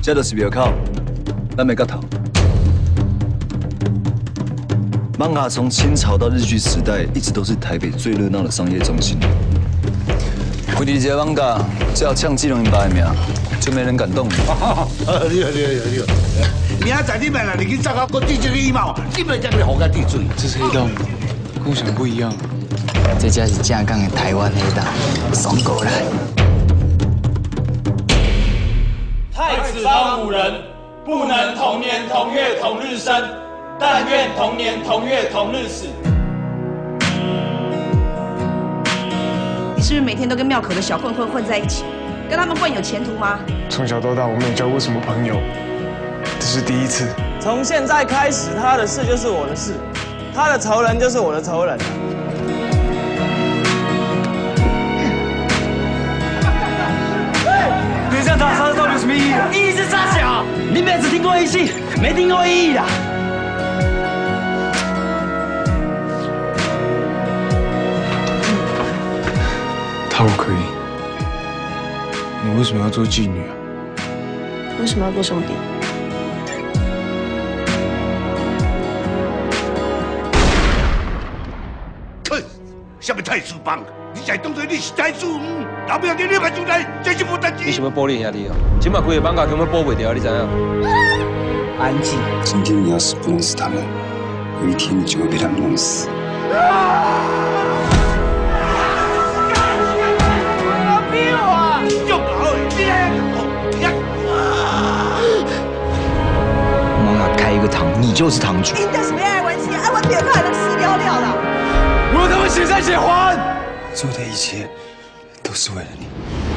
这就是庙口，咱的角头。艋舺从清朝到日据时代，一直都是台北最热闹的商业中心。为你这艋舺，只要呛基隆人爸的名，就没人敢动你。 你好。明仔载你们来，你去找我地这个衣帽，你们才会好个地水。 这是黑道，跟我想的不一样。 这家是正港的台湾黑道，爽过来。 太子方五人不能同年同月同日生，但愿同年同月同日死。 你是不是每天都跟庙口的小混混混在一起？跟他们混有前途吗？ 从小到大我没有交过什么朋友，这是第一次。 从现在开始，他的事就是我的事，他的仇人就是我的仇人。 你这样打杀到底有什么意义？意义是啥小？你们只听过义气，没听过意义的。 他我可以，你为什么要做妓女啊？ 为什么要做兄弟？ 什么太子帮？你才当作你是太子？老表给你买出来，这是无代志。 你想要保你兄弟哦？今麦规个艋舺根本保袂掉，你知影？ 安静。 今天你要是不弄死他们，有一天你就会被他们弄死。 艋舺开一个堂，你就是堂主。 你但是没爱玩起，爱玩别看能死了了啦。 我他妈血债血还！ 做的一切都是为了你。